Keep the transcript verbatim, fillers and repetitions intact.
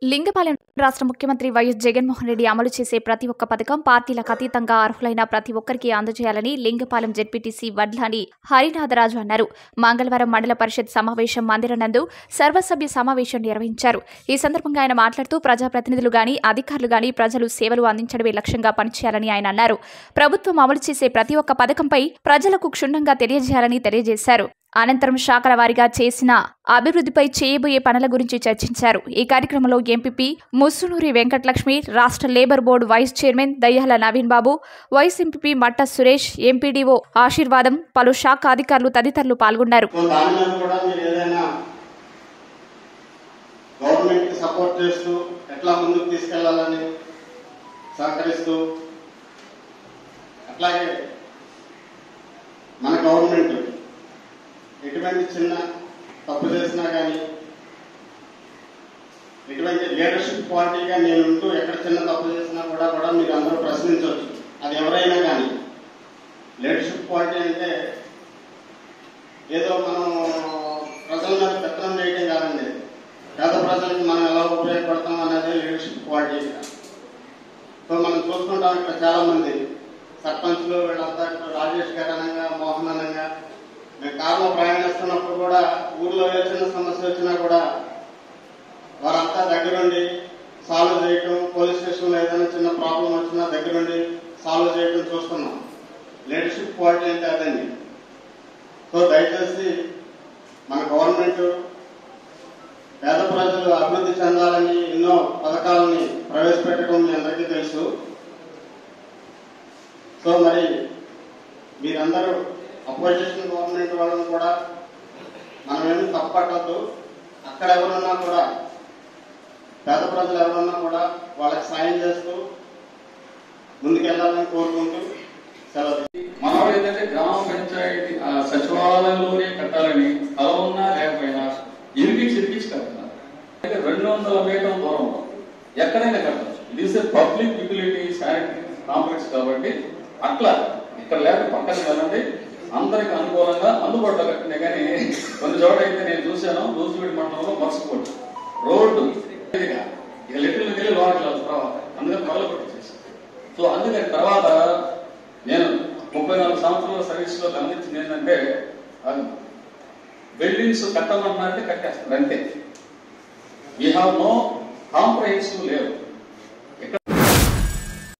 లింగపాలెం రాష్ట్ర ముఖ్యమంత్రి వైఎస్ జగన్మోహన్ రెడ్డి అమలు చేసే ప్రతి ఒక్క పథకం పార్టీలకు అతీతంగా అర్హులైన ప్రతి ఒక్కరికి అందజేయాలని లింగపాలెం జెడ్పీటీసీ వడ్లాని హరినాథరాజు అన్నారు. మంగళవారం మండల పరిషత్ సమావేశం మందిరం నందు సర్వసభ్య సమావేశం నిర్వహించారు. ఈ సందర్భంగా ఆయన మాట్లాడుతూ ప్రజాప్రతినిధులు గాని అధికారులు గాని ప్రజలు సేవలు అందించడమే లక్ష్యంగా పనిచేయాలని ఆయన అన్నారు. ప్రభుత్వం అమలు చేసే ప్రతి ఒక్క పథకంపై ప్రజలకు క్షుణ్ణంగా తెలియజేయాలని తెలియజేశారు. అనంతరం శాఖల వారీగా చేసిన అభివృద్ధిపై చేయబోయే పనుల గురించి చర్చించారు. ఈ కార్యక్రమంలో ఎంపీపీ ముసునూరి వెంకటలక్ష్మి, రాష్ట్ర లేబర్ బోర్డు వైస్ చైర్మన్ దయ్యాల నవీన్ బాబు, వైస్ ఎంపీపీ మట్ట సురేష్, ఎంపీడీఓ ఆశీర్వాదం, పలు శాఖ అధికారులు తదితరులు పాల్గొన్నారు. ఎటువంటి చిన్న తప్పు చేసినా కానీ ఎటువంటి లీడర్షిప్ క్వాలిటీగా నేనుంటూ ఎక్కడ చిన్న తప్పు చేసినా కూడా కూడా మీరు అందరూ ప్రశ్నించవచ్చు. అది ఎవరైనా కానీ లీడర్షిప్ క్వాలిటీ అంటే ఏదో మనం ప్రజల మీద పెత్తనం చేయడం కాదండి. పేద ప్రజలకు మనం ఎలా ఉపయోగపడతాం అనేది లీడర్షిప్ క్వాలిటీ. సో మనం చూసుకుంటాం ఇక్కడ చాలా మంది సర్పంచ్లు వీళ్ళంతా రాజేష్ గారు అనంగా, మోహన్ అనంగా మేము కారులో ప్రయాణిస్తున్నప్పుడు కూడా ఊర్లో ఏ చిన్న సమస్య వచ్చినా కూడా వారంతా దగ్గరుండి సాల్వ్ చేయటం, పోలీస్ స్టేషన్లో ఏదైనా చిన్న ప్రాబ్లం వచ్చినా దగ్గరుండి సాల్వ్ చేయటం చూస్తున్నాం. లీడర్షిప్ క్వాలిటీ అంటే అదండి. సో దయచేసి మన గవర్నమెంట్ పేద ప్రజలు అభివృద్ధి చెందాలని ఎన్నో పథకాలని ప్రవేశపెట్టడం మీ అందరికీ తెలుసు. సో మరి మీరందరూ అపోజిషన్ గవర్నమెంట్ వాళ్ళని కూడా మనమేమి తప్పట్టద్దు. అక్కడ ఎవరున్నా కూడా పేద ప్రజలు ఎవరున్నా కూడా వాళ్ళకి సాయం చేస్తూ ముందుకెళ్లాలని కోరుకుంటూ సెలవు. మనం ఏంటంటే గ్రామ పంచాయతీ సచివాలయంలోనే కట్టాలని స్థలం ఉన్నా లేకపోయినా ఇరికించి ఇరికించి కడుతున్నారు. అయితే రెండు వందల మీటర్ల దూరంలో ఎక్కడైనా కట్టచ్చు. ఇది is public utility sanitary complex కాబట్టి అట్లా ఇక్కడ లేక పక్కన వెళ్ళండి, అందరికి అనుకూలంగా అందుబాటులో కట్టినా. కానీ కొన్ని చోట అయితే నేను చూశాను, లూజువీడి మండలంలో మర్చిపోటు రోడ్డు ఇక లిటిల్కి వెళ్ళి లోనకి వెళ్ళాలి తర్వాత, అందుకని మొదలు కొట్టేసి. సో అందుకని తర్వాత నేను ముప్పై నాలుగు సంవత్సరాల సర్వీస్ లో గమనించింది ఏంటంటే బిల్డింగ్స్ కట్టమన్నా అంటే కట్టేస్తారు అంతే. వీ హ్యావ్ నో కాంప్రహెన్సివ్ లేవు.